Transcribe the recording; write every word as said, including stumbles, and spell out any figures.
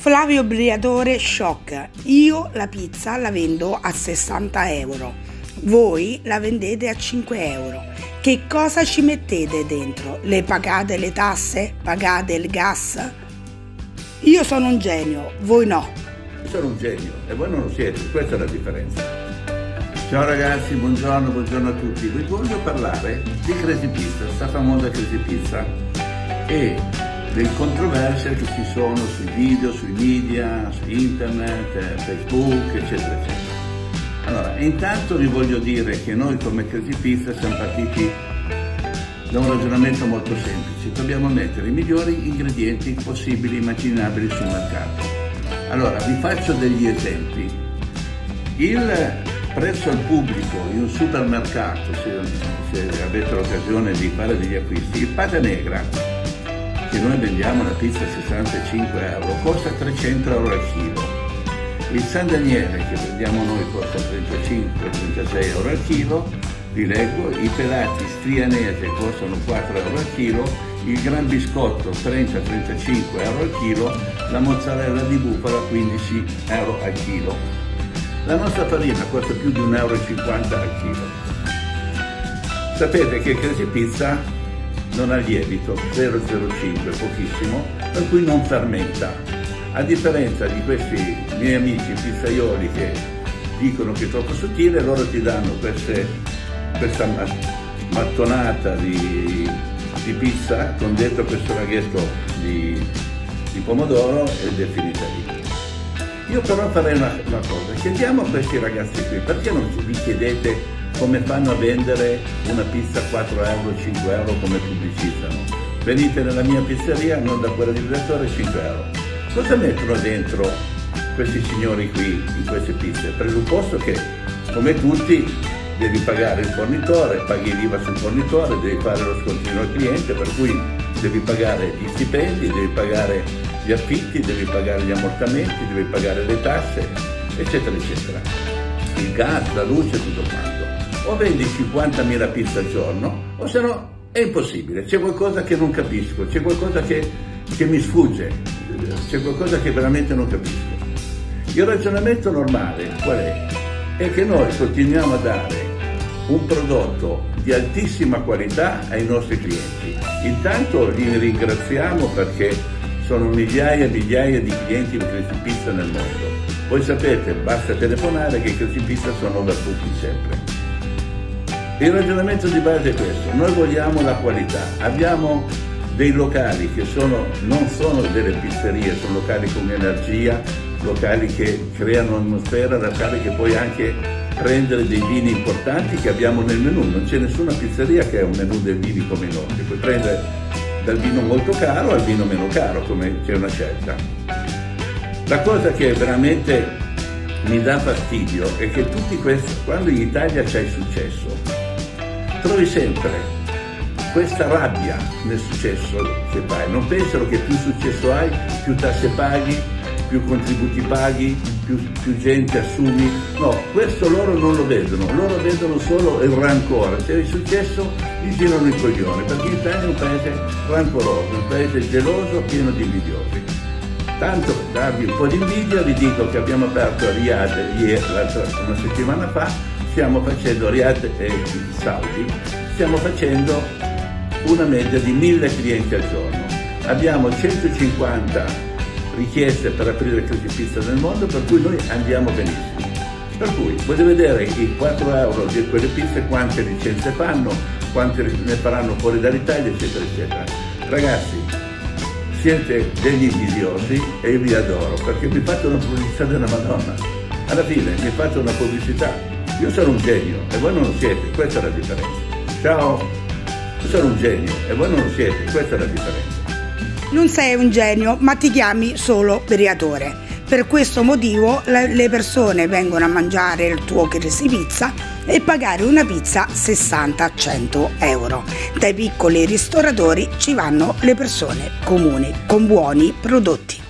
Flavio Briatore shock. Io la pizza la vendo a sessanta euro, voi la vendete a cinque euro. Che cosa ci mettete dentro? Le pagate le tasse? Pagate il gas? Io sono un genio, voi no. Io sono un genio e voi non lo siete, questa è la differenza. Ciao ragazzi, buongiorno, buongiorno a tutti. Vi voglio parlare di Crazy Pizza, sta famosa Crazy Pizza, e le controversie che ci sono sui video, sui media, su internet, Facebook, eccetera, eccetera. Allora, intanto vi voglio dire che noi come Crazy Pizza siamo partiti da un ragionamento molto semplice. Dobbiamo mettere i migliori ingredienti possibili, immaginabili sul mercato. Allora, vi faccio degli esempi. Il prezzo al pubblico in un supermercato, se, se avete l'occasione di fare degli acquisti, il pata negra, che noi vendiamo la pizza a sessantacinque euro, costa trecento euro al chilo. Il San Daniele, che vendiamo noi, costa trentacinque trentasei euro al chilo. Vi leggo: i pelati strianese costano quattro euro al chilo, il gran biscotto trenta trentacinque euro al chilo, la mozzarella di bufala quindici euro al chilo. La nostra farina costa più di un euro e cinquanta al chilo. Sapete che Crazy Pizza non ha lievito, zero zero cinque, pochissimo, per cui non fermenta. A differenza di questi miei amici pizzaioli che dicono che è troppo sottile, loro ti danno queste, questa mattonata di, di pizza con dentro questo raghetto di, di pomodoro ed è finita lì. Io però farei una, una cosa: chiediamo a questi ragazzi qui, perché non vi chiedete come fanno a vendere una pizza a quattro euro, cinque euro come pubblicizzano? Venite nella mia pizzeria, non da quella di Briatore, cinque euro. Cosa mettono dentro questi signori qui in queste pizze? Presupposto che, come tutti, devi pagare il fornitore, paghi l'I V A sul fornitore, devi fare lo scontrino al cliente, per cui devi pagare gli stipendi, devi pagare gli affitti, devi pagare gli ammortamenti, devi pagare le tasse, eccetera, eccetera. Il gas, la luce, tutto quanto. O vendi cinquantamila pizze al giorno, o se no è impossibile. C'è qualcosa che non capisco, c'è qualcosa che, che mi sfugge, c'è qualcosa che veramente non capisco. Il ragionamento normale qual è? È che noi continuiamo a dare un prodotto di altissima qualità ai nostri clienti. Intanto li ringraziamo perché sono migliaia e migliaia di clienti di Crazy Pizza nel mondo. Voi sapete, basta telefonare che i Crazy Pizza sono dappertutto sempre. Il ragionamento di base è questo: noi vogliamo la qualità. Abbiamo dei locali che sono, non sono delle pizzerie, sono locali con energia, locali che creano atmosfera, locali che puoi anche prendere dei vini importanti che abbiamo nel menù. Non c'è nessuna pizzeria che ha un menù dei vini come i nostri, puoi prendere dal vino molto caro al vino meno caro, come c'è una scelta. La cosa che veramente mi dà fastidio è che tutti questi, quando in Italia c'è successo, trovi sempre questa rabbia nel successo che fai. Non pensano che più successo hai, più tasse paghi, più contributi paghi, più, più gente assumi. No, questo loro non lo vedono, loro vedono solo il rancore. Se hai successo gli girano i coglioni, perché l'Italia è un paese rancoroso, un paese geloso, pieno di invidiosi. Tanto per darvi un po' di invidia vi dico che abbiamo aperto a Riyadh ieri, una settimana fa, stiamo facendo Riyadh e Saudi, stiamo facendo una media di mille clienti al giorno. Abbiamo centocinquanta richieste per aprire Crazy Pizza nel mondo, per cui noi andiamo benissimo. Per cui potete vedere i quattro euro di quelle pizze, quante licenze fanno, quante ne faranno fuori dall'Italia, eccetera, eccetera. Ragazzi, siete degli invidiosi e io vi adoro, perché mi fate una pubblicità della Madonna. Alla fine mi fate una pubblicità. Io sono un genio e voi non lo siete, questa è la differenza. Ciao, io sono un genio e voi non lo siete, questa è la differenza. Non sei un genio, ma ti chiami solo Briatore. Per questo motivo le persone vengono a mangiare il tuo Crazy Pizza e pagare una pizza sessanta cento euro. Dai piccoli ristoratori ci vanno le persone comuni con buoni prodotti.